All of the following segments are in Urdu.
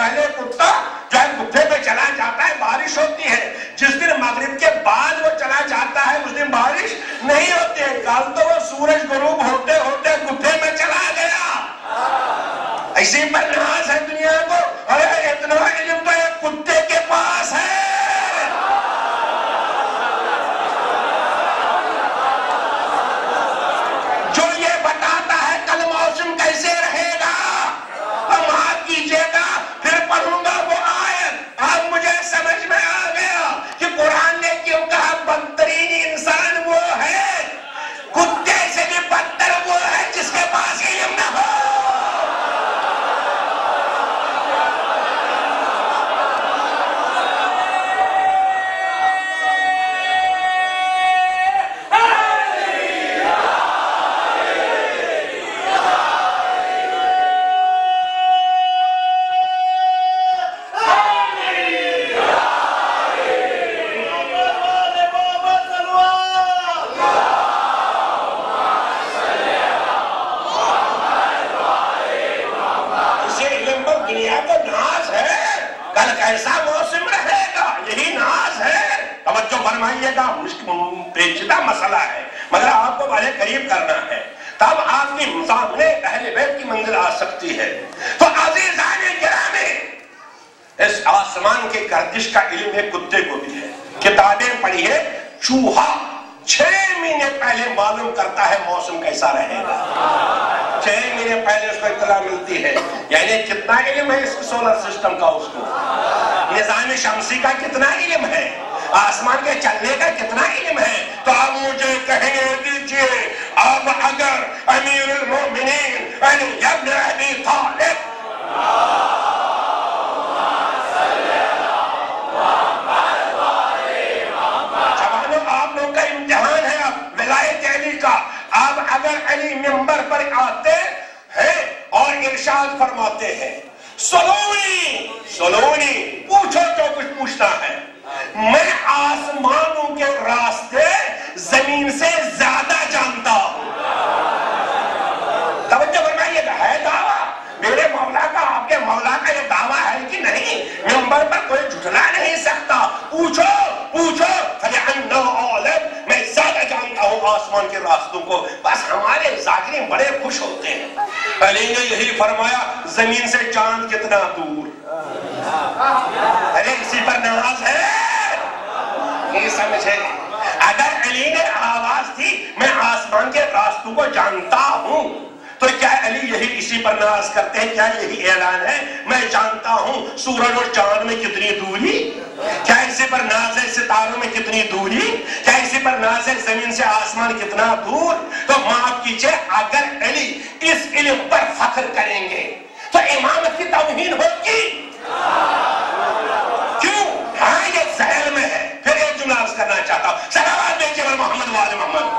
پہلے کتا جو ہے گپھے پہ چلا جاتا ہے بارش ہوتی ہے، جس دن مغرب کے بعد وہ چلا جاتا ہے اس دن بارش نہیں ہوتی ہے. کل تو وہ سورج غروب ہوتے ہوتے گپھے میں چلا گیا. اسی پر ناز ہے دنیا کو. ارے اتنا علم تو ایک کتے کے پاس ہے. جو یہ بتاتا ہے کل موسم کیسے رہے گا. معاف کیجیے گا پھر پڑھوں گا وہ آیت. اب مجھے سمجھ میں آ گیا کہ قرآن نے کیوں کہا بدترین انسان وہ ہے، کتے سے بھی بدتر وہ ہے جس کے پاس علم نہ ہو. پیچیدہ مسئلہ ہے مگر آپ کو بڑے قریب کرنا ہے تب آپ کی سامنے اہل بیت کی منزل آ سکتی ہے. تو عزیزان گرامی، اس آسمان کی گردش کا علم ایک کتے کو بھی ہے. کتابیں پڑھیے، چوہا 6 مہینے پہلے معلوم کرتا ہے موسم کیسا رہے گا. 6 مہینے پہلے اس کو اطلاع ملتی ہے. یعنی کتنا علم ہے اس سولر سسٹم کا، اس کو نظام شمسی کا کتنا علم ہے، آسمان کے چلنے کا کتنا علم ہے. تو اب مجھے کہنے دیجئے، اب اگر امیر المومنین علی ابن ابی طالب جوانوں آپ لوگ کا امتحان ہے اب ولایت علی کا. اب اگر علی منبر پر آتے ہیں اور ارشاد فرماتے ہیں سلونی سلونی، پوچھو جو کچھ پوچھنا ہے، میں آسمانوں کے راستے زمین سے زیادہ جانتا ہوں. توجہ فرمائیے گا، ہے دعویٰ میرے مولا کا، آپ کے مولا کا یہ دعویٰ ہے کہ نہیں؟ منبر پر کوئی جھٹلا نہیں سکتا. پوچھو پوچھو، فَلِعَنَّا عَالِمٌ، میں زیادہ جانتا ہوں آسمان کے راستوں کو. بس ہمارے ذاکرین بڑے خوش ہوتے ہیں. علی نے یہی فرمایا، زمین سے چاند کتنا دور. ارے اسی پر ناز ہے، یہ سمجھے. اگر علی نے آواز دی میں آسمان کے راستوں کو جانتا ہوں، تو کیا علی یہی اسی پر ناز کرتے ہیں؟ کیا یہی اعلان ہے میں جانتا ہوں سورج اور چاند میں کتنی دوری؟ کیا اسی پر ناز ہے ستاروں میں کتنی دوری؟ کیا اسی پر ناز ہے زمین سے آسمان کتنا دور؟ تو معاف کیجئے، اگر علی اس علم پر فخر کریں گے تو امامت کی توہین ہوگی. کیوں؟ ہاں یہ ذہن میں ہے. پھر ایک جملہ عرض کرنا چاہتا ہوں، صلوات بھیجئے بر محمد وآل محمد.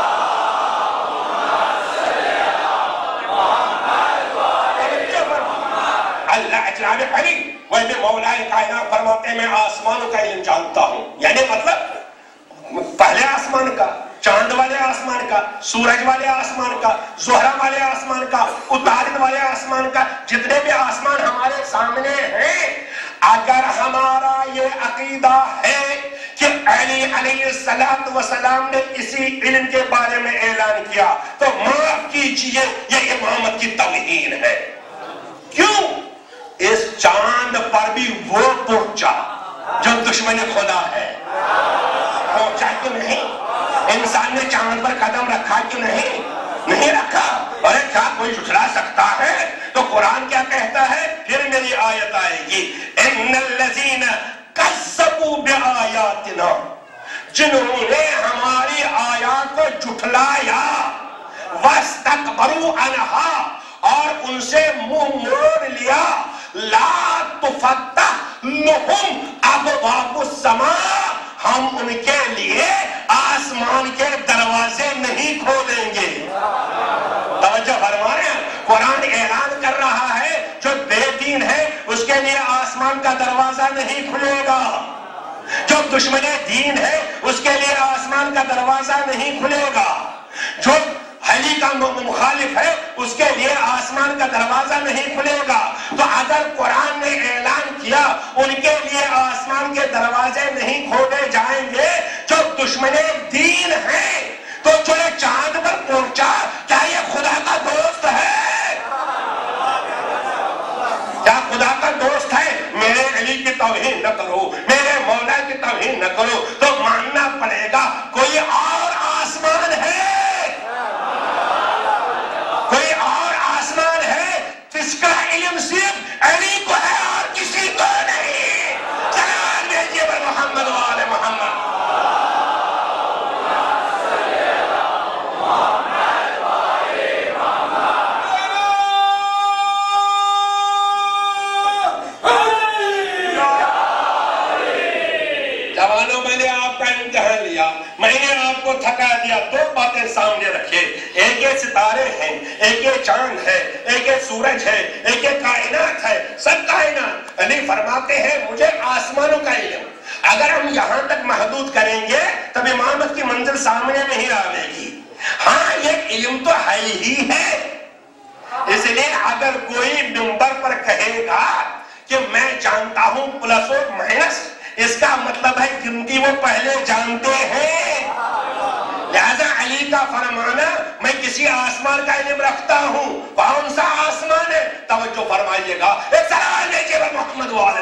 اللہ اجلال علی وہ مولا کائنات فرماتے ہیں میں آسمانوں کا علم جانتا ہوں. یعنی مطلب پہلے آسمان کا، چاند والے آسمان کا، سورج والے آسمان کا، زہرہ والے آسمان کا، عطارد والے آسمان کا، جتنے بھی آسمان ہمارے سامنے ہیں. اگر ہمارا یہ عقیدہ ہے کہ علی علیہ السلام نے اسی علم کے بارے میں اعلان کیا تو معاف کیجئے یہ امامت کی توہین ہے. کیوں؟ اس چاند پر بھی وہ پہنچا جو دشمن خدا ہے. پہنچا کہ نہیں؟ انسان نے چاند پر قدم رکھا کہ نہیں؟ نہیں رکھا. ارے کیا کوئی جھٹلا سکتا ہے؟ تو قرآن کیا کہتا ہے؟ پھر میری آیت آئے گی، ان الذین کذبوا بآیاتنا، جنہوں نے ہماری آیات کو جھٹلایا، واستکبروا عنہا، اور ان سے منہ موڑ لیا، لا تفتح لہم ابواب السماء، ہم ان کے لیے آسمان کے دروازے نہیں کھولیں گے. توجہ فرمائیں، قرآن اعلان کر رہا ہے جو بے دین ہے اس کے لیے آسمان کا دروازہ نہیں کھلے گا، جو دشمن دین ہے اس کے لیے آسمان کا دروازہ نہیں کھلے گا، جو علی کا مخالف ہے اس کے لیے آسمان کا دروازہ نہیں کھلے گا. تو اگر قرآن نے اعلان کیا ان کے لیے آسمان کے دروازے نہیں کھولے جائیں گے جو دشمن دین ہیں، تو جو چاند پر پہنچا کیا یہ خدا کا دوست ہے؟ کیا خدا کا دوست ہے؟ میرے علی کی توہین نہ کرو، میرے مولا کی توہین نہ کرو. تو ماننا پڑے گا کوئی اور آسمان ہے، کوئی اور آسمان ہے جس کا علم صرف علی کو ہے اور کسی کو نہیں. سلام بھیجیے پر محمد و آل محمد. جوانوں، میں نے آپ کا امتحان لیا، میں نے آپ کو تھکا دیا. دو باتیں سامنے رکھے، ایک یہ ستارے ہیں، ایک یہ چاند ہے، ایک یہ سورج ہے، ایک یہ کائنات ہے، سب کائنات. علی فرماتے ہیں مجھے آسمانوں کا علم. اگر ہم یہاں تک محدود کریں گے تب امامت کی منزل سامنے نہیں آئے گی. ہاں یہ علم تو ہے ہی ہے. اس لیے اگر کوئی منبر پر کہے گا کہ میں جانتا ہوں پلس اور مائنس، اس کا مطلب ہے گنتی وہ پہلے جانتے ہیں. لہذا علی کا فرمانا میں کسی آسمان کا علم رکھتا ہوں، کون سا آسمان ہے؟ توجہ فرمائیے گا. ایک سلام لیجیے گا محمد والے.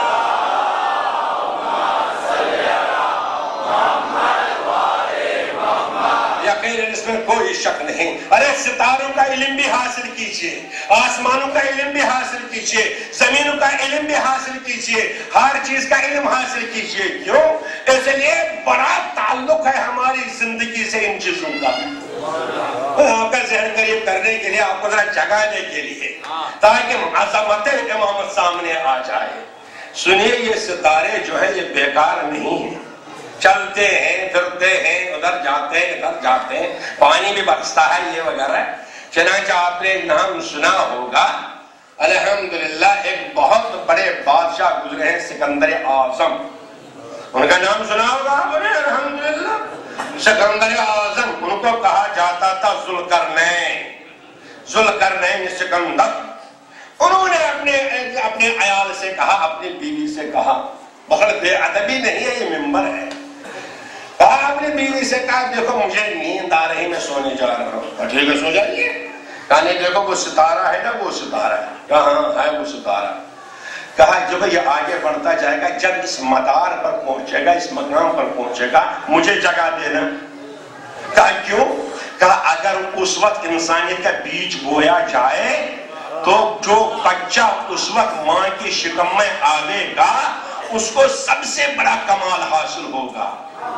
یقیناً اس میں کوئی شک نہیں. ارے ستاروں کا علم بھی حاصل کیجئے، آسمانوں کا علم بھی حاصل کیجئے، زمینوں کا علم بھی حاصل کیجئے، ہر چیز کا علم حاصل کیجئے. کیوں؟ اس لیے بڑا تعلق ہے ہماری زندگی سے ان چیزوں کا. آپ کا ذہن قریب کرنے کے لیے، آپ کو ذرا جگانے کے لیے، تاکہ عظمت امامت سامنے آ جائے. سنیے، یہ ستارے جو ہیں یہ بیکار نہیں ہیں، چلتے ہیں پھرتے ہیں، ادھر جاتے ہیں ادھر جاتے ہیں، پانی بھی برستا ہے یہ وغیرہ. چنانچہ آپ نے نام سنا ہوگا، الحمدللہ ایک بہت بڑے بادشاہ گزرے ہیں سکندر اعظم. ان کا نام سنا ہوگا آپ نے؟ الحمدللہ سکندر اعظم. ان کو کہا جاتا تھا ذوالقرنین، ذوالقرنین سکندر. انہوں نے اپنے عیال سے کہا، اپنی بیوی سے کہا، بہت بے ادبی نہیں ہے یہ منبر ہے، کہا اپنی بیوی سے کہا دیکھو مجھے نیند آ رہی، میں سونے جا رہا ہوں. ٹھیک ہے سو جائیے. کہا نہیں دیکھو وہ ستارہ ہے نا، وہ ستارہ ہے. کہا ہاں ہے وہ ستارہ. کہا جب یہ آگے بڑھتا جائے گا، جب اس مدار پر پہنچے گا، اس مقام پر پہنچے گا، مجھے جگہ دینا. کہا کیوں؟ کہا اگر اس وقت انسانیت کا بیج بویا جائے تو جو بچہ اس وقت ماں کی شکم میں آوے گا اس کو سب سے بڑا کمال حاصل ہوگا.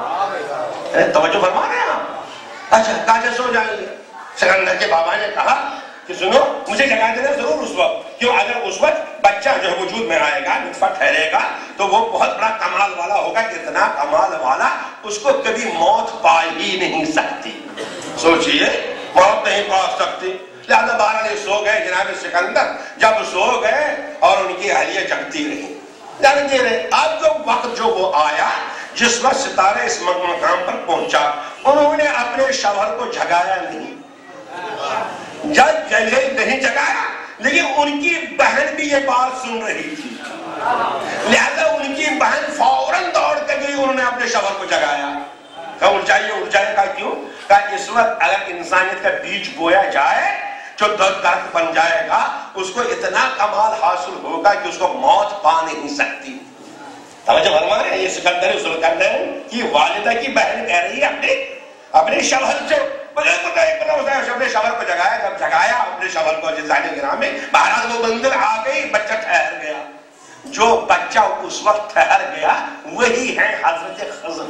توجہ فرما رہے ہیں آپ؟ اچھا کہا سو جائیے. سکندر کے بابا نے کہا کہ سنو مجھے جگہ دینا ضرور اس وقت. کیوں؟ اگر اس وقت بچہ جو وجود میں آئے گا، نطفہ ٹھہرے گا، تو وہ بہت بڑا کمال والا ہوگا. اتنا کمال والا اس کو کبھی موت پا ہی نہیں سکتی. سوچئے، موت نہیں پا سکتی. لہذا بہرحال سو گئے جناب سکندر. جب سو گئے اور ان کی اہلیہ جگتی رہی، جانتے رہے. اب جو وقت جو وہ آیا جس وقت ستارے اس مقام پر پہنچا، انہوں نے اپنے شوہر کو جگایا نہیں، نہیں جگایا. لیکن ان کی بہن بھی یہ بات سن رہی تھی، لہذا ان کی بہن فوراً دوڑ کے گئی، انہوں نے اپنے شوہر کو جگایا. کہا اٹھ جائیے اٹھ جائیے. کہا کیوں؟ کہا اس وقت اگر انسانیت کا بیج بویا جائے جو درخت بن جائے گا، اس کو اتنا کمال حاصل ہوگا کہ اس کو موت پا نہیں سکتی. توجہ فرما رہے ہیں؟ یہ سکندر ذوالقرنین کی والدہ کی بہن کہہ رہی ہے اپنے شوہر سے، اپنے شوہر کو جگایا. جب جگایا اپنے شوہر کو جزائن گرام میں، بہرحال وہ منزل آ گئی، بچہ ٹھہر گیا. جو بچہ اس وقت ٹھہر گیا وہی ہے حضرت خضر.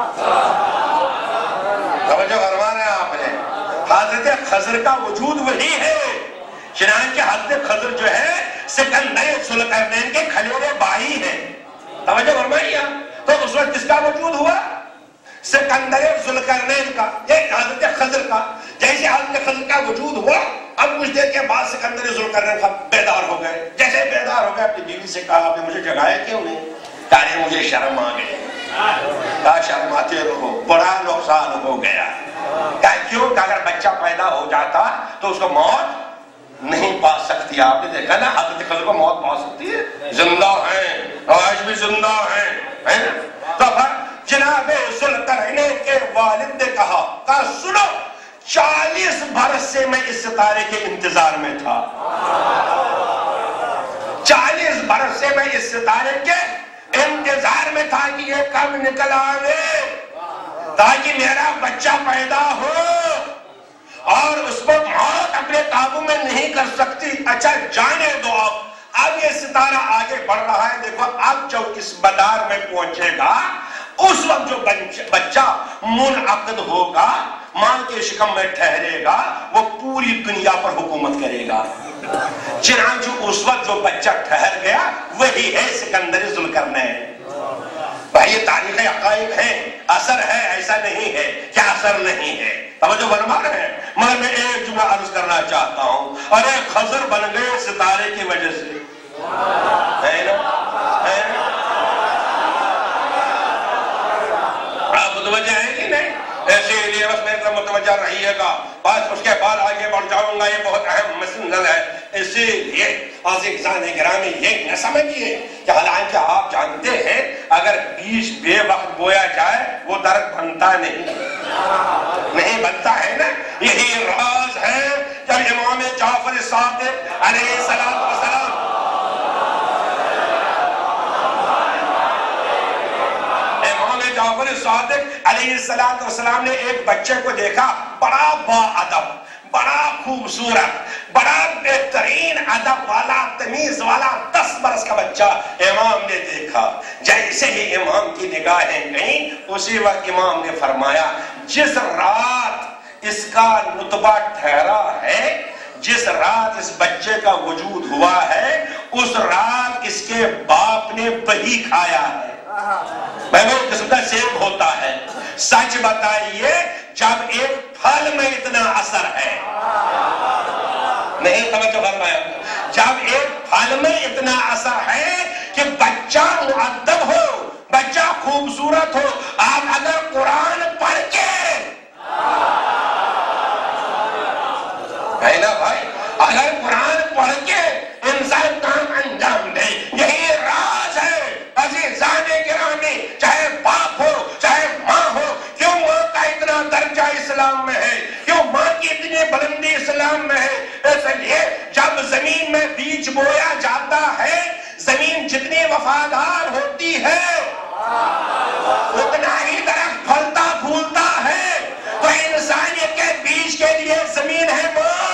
توجہ فرما رہے ہیں آپ نے؟ حضرت خضر کا وجود وہی ہے. چنانچہ حضرت خضر جو ہے سکندر ذوالقرنین کے کھلیرے بھائی ہیں. توجہ فرمائیے. تو اس وقت کس کا وجود ہوا؟ سکندر ذوالقرنین کا، ایک حضرت خضر کا. جیسے حضرت خضر کا وجود ہوا، اب کچھ دیر کے بعد سکندر ذوالقرنین کا بیدار ہو گئے. جیسے بیدار ہو گئے اپنی بیوی سے کہا آپ نے مجھے جگایا کیوں نہیں؟ کہا مجھے شرم آ گئی. کہا شرم آتے رہو، بڑا نقصان ہو گیا. کیوں کہ اگر بچہ پیدا ہو جاتا تو اس کو موت نہیں پا سکتی. آپ نے دیکھا نا حضرت خضر کو موت پا سکتی ہے؟ زندہ ہیں، آج بھی زندہ ہیں. تو جناب ذوالقرنین کے والد نے کہا سنو 40 برس سے میں اس ستارے کے انتظار میں تھا. 40 برس سے میں اس ستارے کے انتظار میں تھا کہ یہ کب نکل آوے تاکہ میرا بچہ پیدا ہو، اور اس کو موت اپنے قابو میں نہیں کر سکتی. اچھا جانے دو. اب یہ ستارہ آگے بڑھ رہا ہے. دیکھو اب جب اس مدار میں پہنچے گا اس وقت جو بچہ منعقد ہوگا، ماں کے شکم میں ٹھہرے گا، وہ پوری دنیا پر حکومت کرے گا. چنانچہ اس وقت جو بچہ ٹھہر گیا وہی ہے سکندر ذوالقرنین. بھائی یہ تاریخ حقائق ہے، اثر ہے، ایسا نہیں ہے کیا اثر نہیں ہے. توجہ فرما رہے ہیں. مگر میں ایک جملہ عرض کرنا چاہتا ہوں، ارے خضر بن گئے ستارے کی وجہ سے. ہے نا؟ آپ متوجہ ہیں کہ نہیں؟ ایسے لیے بس میرے طرف متوجہ رہیے گا. بس اس کے بعد آگے بڑھ جاؤں گا. یہ بہت اہم مسئلہ ہے. اسی لیے عزیزان گرامی یہ نہ سمجھیے کہ حالانکہ آپ جانتے ہیں اگر بیج بے وقت بویا جائے وہ درخت بنتا نہیں بنتا ہے نا. یہی راز ہے جب امام جعفر صادق علیہ السلام جعفر صادق علیہ السلام نے ایک بچے کو دیکھا، بڑا با ادب، بڑا خوبصورت، بڑا بہترین ادب والا، تمیز والا 10 برس کا بچہ امام نے دیکھا. جیسے ہی امام کی نگاہیں گئیں اسی وقت امام نے فرمایا جس رات اس کا نطفہ ٹھہرا ہے، جس رات اس بچے کا وجود ہوا ہے، اس رات اس کے باپ نے بہی کھایا ہے. میں وہ قسم کا سیب ہوتا ہے. سچ بتائیے جب ایک پھل میں اتنا اثر ہے، نہیں توجہ فرمایا، جب ایک پھل میں اتنا اثر ہے کہ بچہ مؤدب ہو، بچہ خوبصورت ہو، آپ اگر قرآن پڑھ کے ہے نا بھائی، اگر قرآن پڑھ کے انسان کام انجام دے، یہی راز ہے. عزیزان گرامی، چاہے باپ ہو چاہے ماں ہو، کیوں ماں کا اتنا درجہ اسلام میں ہے، کیوں ماں کی اتنی بلندی اسلام میں ہے؟ اس لیے جب زمین میں بیج بویا جاتا ہے، زمین جتنی وفادار ہوتی ہے اتنا ہی درخت پھلتا پھولتا ہے. تو انسانیت کے بیج کے لیے زمین ہے ماں.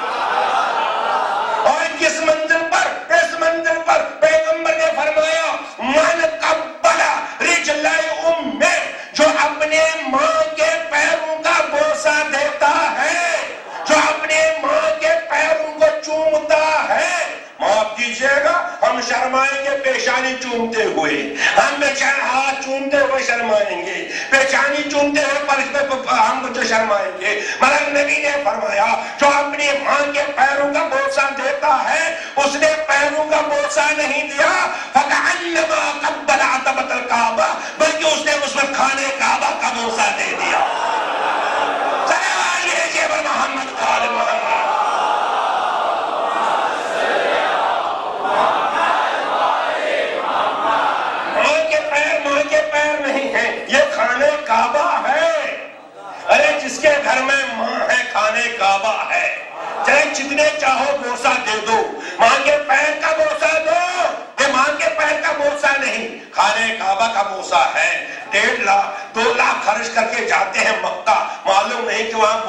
اور کس منزل پر؟ اس منزل پر پیغمبر نے فرمایا من قبل رجل ام، جو اپنے ماں کے پیروں کا بوسہ دیتا ہے، جو اپنے ماں کے پیروں کو چومتا ہے. معاف کیجئے گا ہم شرمائیں گے پیشانی چومتے ہوئے، ہم ہاتھ چومتے ہوئے شرمائیں گے، پیشانی چومتے ہوئے پر اس پہ ہم جو شرمائیں گے. مگر نبی نے فرمایا جو اپنی ماں کے پیروں کا بوسہ دیتا ہے، اس نے پیروں کا بوسہ نہیں دیا فَكَأَنَّمَا قَبَّلَ عَتَبَةَ الْكَعْبَةِ، بلکہ اس نے اس وقت خانے کعبہ کا بوسہ دے دیا. صلی اللہ علیہ محمد قال محمد. ماں کے پیر نہیں ہیں، یہ خانے کعبہ ہے. ارے جس کے گھر میں ماں ہے خانے کعبہ ہے. چاہے جتنے چاہو بوسہ دے دو، ماں کے پیر کا بوسہ دو. یہ ماں کے پیر کا بوسہ نہیں، خانے کعبہ کا بوسہ ہے. 1.5 لاکھ 2 لاکھ خرچ کر کے جاتے ہیں مکہ، معلوم نہیں کہ وہاں